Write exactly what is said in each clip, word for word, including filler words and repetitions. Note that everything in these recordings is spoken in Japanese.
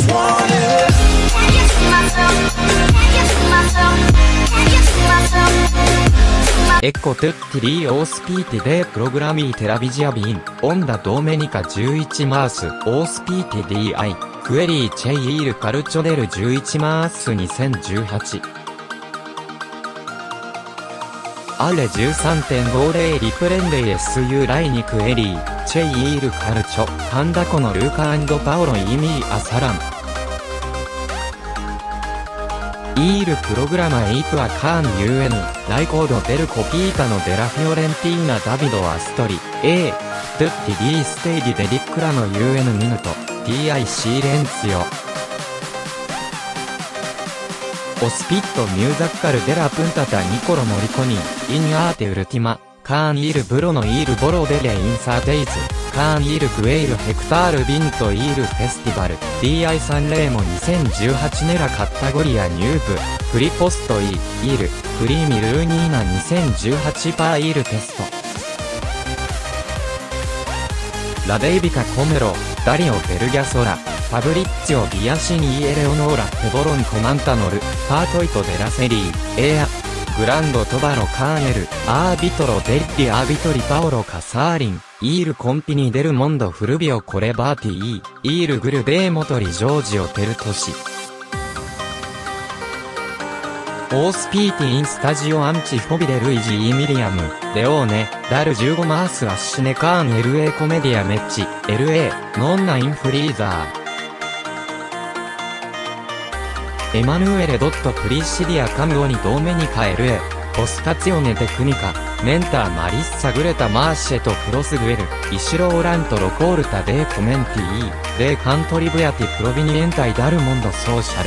just want it. Can you see myself? Can you see myself? Can you see myself? Ecco tutti gli ospiti dei programmi televisivi Onda Domenica undici marzo ospiti di Quelli c'è il calcio del undici marzo duemiladiciotto. Alle diciassette e venti riprende su Rai ni Quelli c'è il calcio, Kanda con Luca e Paolo Imi a Salam. Il programma eight a Can U N, Raicodo del Copitano della Fiorentina Davido Astori, e tutti gli stadi dedicano un minuto, di silenzio. Ospitto musical della puntata Niccolo Morricone, in arte ultima, Can il Bruno il Boro delle Insa Days, Can il Quail Hectare vinto il Festival, di Sanremo duemiladiciotto nella categoria Noob, Friposto i, il, Primi Lunina duemiladiciotto per il testo. La Devica Comero, Dario Vergasora, Fabrizio Biasini e Eleonora Pevoron commentano il partoito della serie, E A. Grando Tobaro Carnel, Arbitro degli Arbitori Paolo Casarin, il Compini del Mondo Fulvio Corebati, il Gru dei Motori Giorgio Tertosi. Ospiti in stadio Antifobile Luigi Emiliano, Leone, dal fifteen marzo a Cinecan L A Commedia Match, L A, Nonna in Freezer. Emanuele Dotto Priscilia Camoni Domenica L A, Postazione Tecnica, Menta Marissa Greta Marcetto Crossguel, Ishiro Oranto Rocorta de Commenti I, de Contribuati Provenientai dal Mondo Social.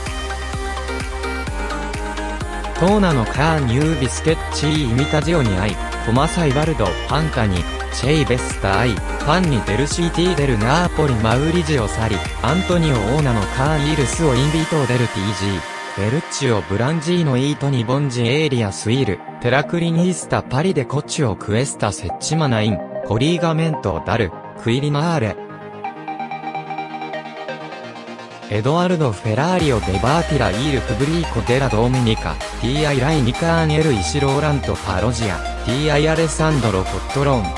Tonano Can Yubi Sketchy Imitazioni ai, Tomasai Valdo Pancani, Chei Bestai, Fanni del C T del Napoli Maurizio Sari, Antonio Onano Can il suo invito del T G, Ferruccio Brangino Itoni Bongi Elia Suil, Terraclinista Pari de Coccio Questa Settimana in, Collegamento dal, Quirinale. Edoardo Ferrario de Batira il Pubblico della Domenica, T I Rai Nicanero Ishiro Oranto Parogia, T I Alessandro Cottoron.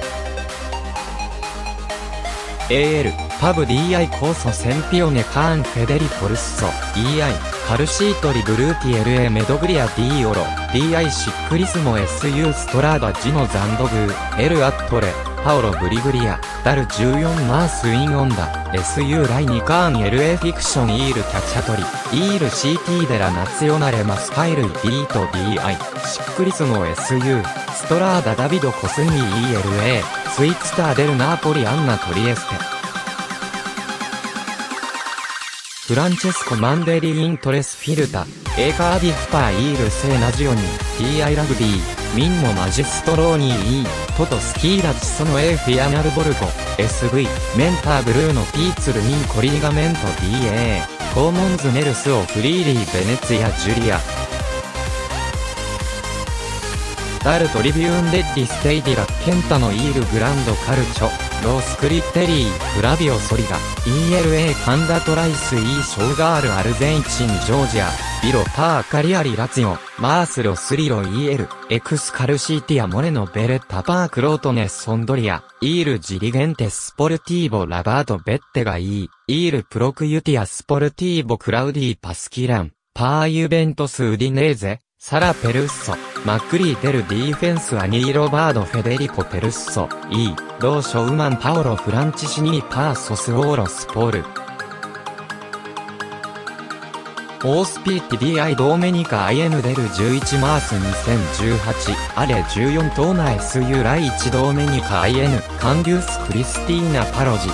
E L, Pub D I Corso Sempione Can Federico Russo, E I, Calcitori Bruti L A Medoglia di Oro, D I Ciclismo S U Strada Gino Zandogu, L Attore, Paolo Briglia, dal fourteen marzo in onda, S U Rai Nican L A Fiction il Cacciatori, il C T della Nazionale Maschile Vito D I, Ciclismo S U, Strada Davido Cosmi I L A, Switzstar del Napoli Anna Trieste. Francesco Mandeli in Torres Filta, e Cardiff pa il Senagioni, T I Rugby, Mimmo Magistroni I, Toto Schirati sono e Fianal Borgo, S V, Menta Bruno Pizzul in Collegamento D A, Commons nel suo Friuli Venezia Giulia. Dal Tribune degli Stadi raccontano il grande calcio, lo scritteri, Flavio Soliga, I L A Candato Rice I Shogar Argentine Georgia, Biro Pa Cagliari Lazio, Marcelo Srilo I L, Ex Calcitia Moreno Beretta Pa Crotone Sondoria, Il Dirigente Sportivo Lavato Bettega I, Il Procutia Sportivo Claudi Paschiran, Pa Juventus Udinese, Sara Perusso, Macri del Difense Anilo Vado Federico Perusso, I, Lo Showman Paolo Franciscini Pa Sassuolo Sport. Ospiti di I Domenica I N del eleven marzo duemiladiciotto, alle fourteen torna S U Rai one Domenica I N, Candius Cristina Parodi.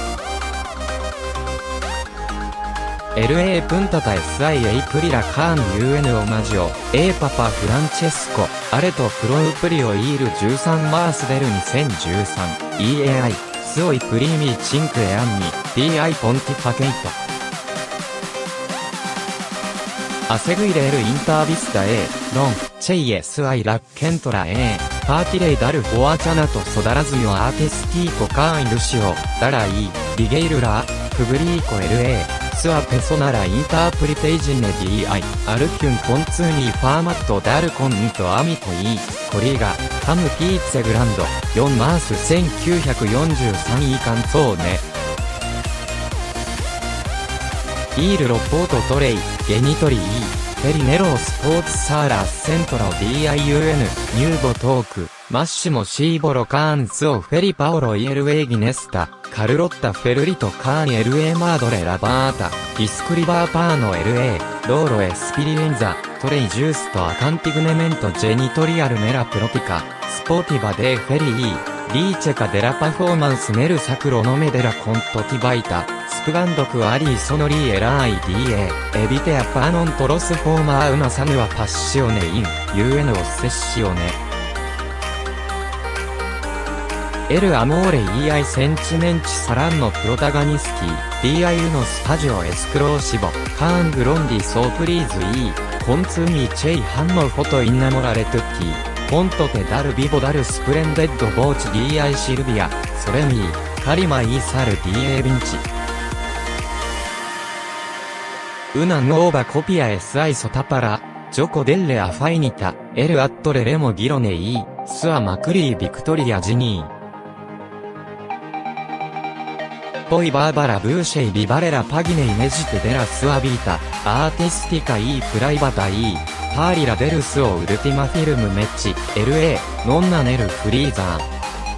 L A puntata S I Aprila Can U N omaggio, E Papa Francesco, Areto Proprio il thirteen marzo del duemiladiciotto, E A I, Suoi primi cinque anni, T I Pontificato. A seguire l'intervista e, non, c'è S I racconterà e, partire dal fortunato sodalizio artistico Can Lucio, dalla I, Righeira, Pubblico L A, sua personala interpretazione di alcune canzoni formato dal conto amico i collega Cam Pizze Grandeよんマースせんきゅうひゃくよんじゅうさんいcanzone Il rapporto tra i genitori per i nello sport sarà centro di un nuovo talk. Massimo Scivolo Canzo Feri Paolo Ilve Ginesta, Carlotta Ferrito Cani L E Madre Lavata, Iscriva Pano L E, Loro Esperienza, Torei Giusto Accantignemento Genitoriale nella Pratica, Sportiva de Feri, Ricerca della performance nel sacro nome della contotivaita. Splendok ari sonori era idea, evite a non trasforma una sana passione in un ossessione. El amore e i sentimenti saranno protagonisti di uno spazio esclusivo, con grandi sorprese e canzoni che hanno fatto innamorare tutti. Contote dal vivo dal splendid voce di Silvia, Soremi, Karima e Sal di Vinci. Una nuova copia è sotapara, gioco delle affinità, el attore Remo Ghirone e sua Macri Victoria Gini. Poi Barbara Boucher vivere la pagina inedite della sua vita, artistica e privata e parla del suo ultimo film match, L E, Nonna nel freezer.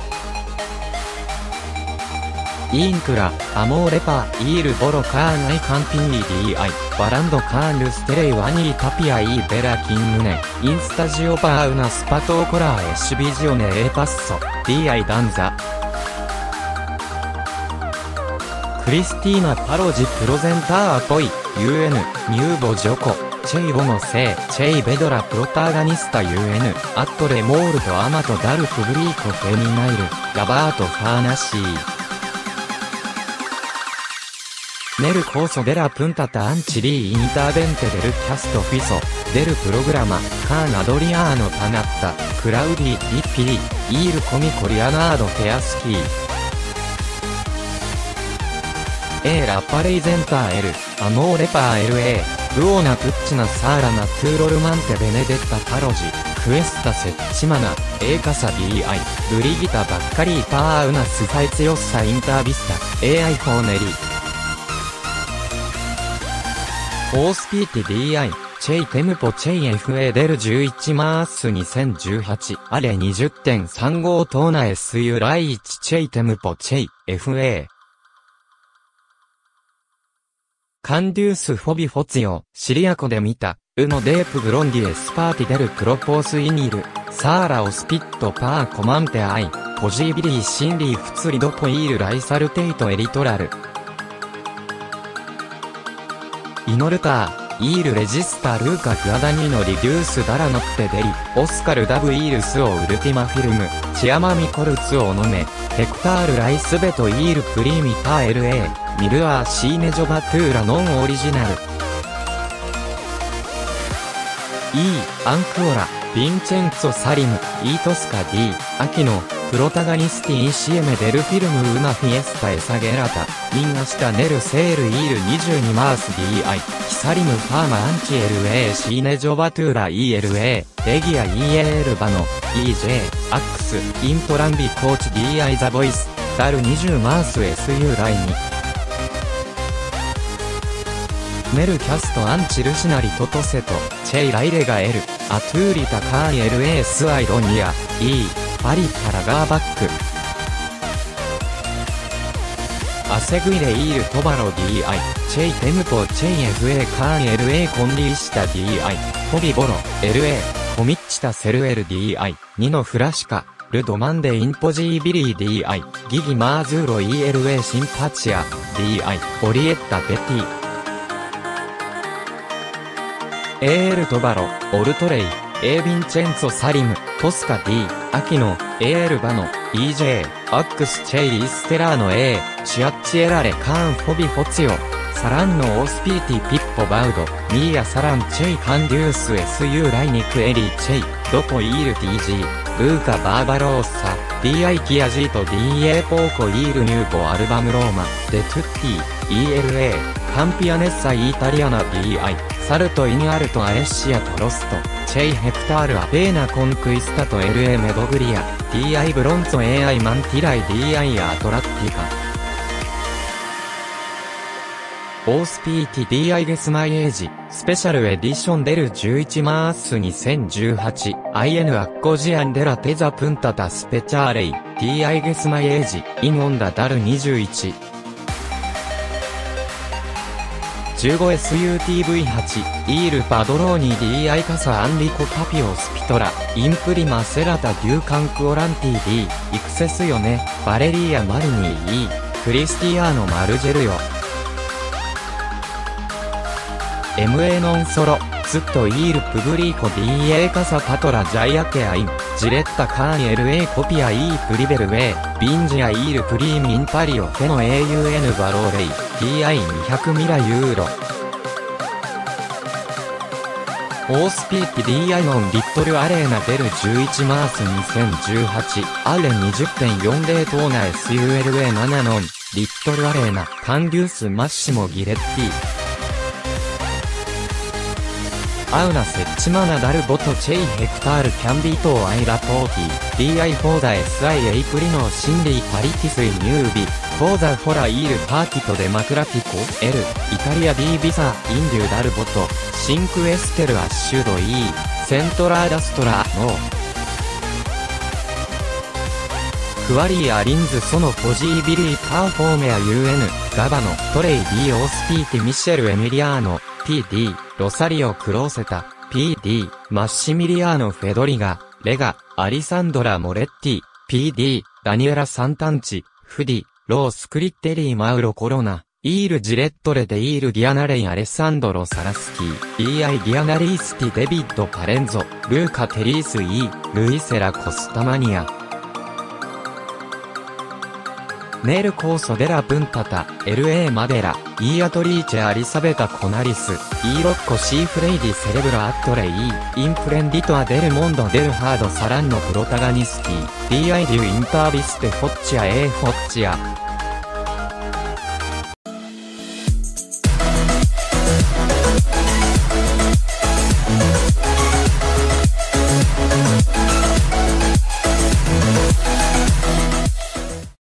Incra, amore pa, il volo can ai campini di ai, barando can lu stere wani tapia i bella kinne, in stagio pa una spatocola e visione e passo, di ai danza. Cristina Parodi presenta poi, un, nuovo gioco, Cei Bono Se, Cei Vedora protagonista un, attore molto amato dal pubblico femminile, Gabato Fanasci. Nel corso della puntata Ancili intervente del cast fisso, del programma, Can Adriano Panatta, Claudi Di P, il comico Leonardo Teaschi. Era presenta el, amore pa L E, buona cucina Sara naturalmente Benedetta Parodi, questa settimana, e casa di ai, Brigida Baccari pa una sfiziosa intervista, e ai Foneri. Ospiti di ai, Cei Tempo Cei F A delじゅういちマースにせんじゅうはち、あれ にじゅってんさんご トーナ S 由来いち Cei Tempo Cei, F A。Candius Fobi Fozio, Siriaco de Mita, uno dei più grandi esperti del propos inil, Sara Ospitto pa comante ai, possibili心理不釣り dopo il risaltato elettorale. Inoltre, il regista Luca Guadagnino riduce dalla notte dei Oscar dava il suo ultimo film, Chiamami col suo nome, Hector Raisbeto il primi pa L E, Mirror Scene Giocatura non originale. E, ancora, Vincenzo Salim, i Tosca di Aquino, protagonisti insieme del film Una fiesta esagerata, in asta nel sale ilにじゅうにマース di ai, Salim Fama Anci L E Scene Giocatura I L E, Regia I Elbano, I J, Ax, Intrambi Coach di ai The Voice, dalにじゅうマース S 由来に。Nel cast Anci Lucinari Totoseto, Cei Railega L, Aturita Kai L E S Ironia, I, Pari Paragabak. A seguire il Tobaro di ai, Cei Tempo Cei F A Kai L E Conlista di ai, Fobi Boro, L E, Comiccita Seruel di ai, Nino Frasca, Le Domande Impossibili di ai, Gigi Mazuro I L E Simpatia, di ai, Orietta Betty. E il Tobaro, Oltrei, E Vincenzo Salim, Tosca di Aquino, E Elbano, I J, Ax Cei Stellano E, Chiacchierare con Fobi Fozio, saranno ospiti Pippo Baudo, Mia Saran Cei Candius S由来にEli Cei, dopo il T G, Luca Barbarossa, D I Chiagito D E Poco il nuovo album Roma, De Tutti, I L E, カンピアネッサイタリアナ ディーアイ、サルトインアルトアエッシアトロスト、チェイヘクタールアペーナコンクイスタト エルエー メドグリア、ディーアイ ブロンツォ エーアイ マンティライ ディーアイ アトラッティカ。オースピーティ ディーアイ ゲスマイエージ、スペシャルエディションデルじゅういちマースにせんじゅうはち、アイエヌ アッコジアンデラテザプンタタスペチャーレイ、ディーアイ ゲスマイエージ、インオンダダルにじゅういち。じゅうごエスユーティーブイはち、イールパドローニ ディーアイ カサアンリコパピオスピトラ、インプリマセラタデューカンクオランティ D、イクセスヨネ、バレリアマリニー E、クリスティアーノマルジェルヨ。エムエー ノンソロ、ツットイールプブリーコ ディーエー カサパトラジャイアケアイン、ジレッタカーン エルエー コピア E プリベルウェイ、ビンジアイールプリームインパリオフェノ エーユーエヌ バローレイ、ディーアイにひゃく ミラユーロ。オースピーティ ディーアイ ノンリットルアレーナデルじゅういちマースにせんじゅうはち、アレ にじゅってんよんゼロ トーナ エスユーエルエーなな ノン、リットルアレーナ、カンデュースマッシモギレッティ。アウナセッチマナダルボトチェイヘクタールキャンビートーアイラポーティ ディーアイ フォーザ エスアイ エイプリノシンディパリティスイニュービフォーザフォライールパーティトデマクラティコ L イタリア D ビサインデュダルボトシンクエステルアッシュド E セントラーダストラノークワリーアリンズソノポジービリーパーフォーメア ユーエヌ ガバノトレイ D オースピーティミシェルエミリアーノ ティーディー ロサリオクローセタ ピーディー マッシミリアーノフェドリガレガアリサンドラモレッティ ピーディー ダニエラサンタンチフディロースクリッテリーマウロコロナイールジレットレデイールギアナレイアレッサンドロサラスキー ディーアイ ギアナリースティデビッドパレンゾルーカテリース E ルイセラコスタマニアネルコーソデラプンタタ、エルエー マデラ、イーアトリーチェアリサベタコナリス、イーロッコシーフレイディセレブラアットレイ、インプレンディトアデルモンドデルハードサランのプロタガニスティ、ディーアイ デュインタービステフォッチア A フォッチア。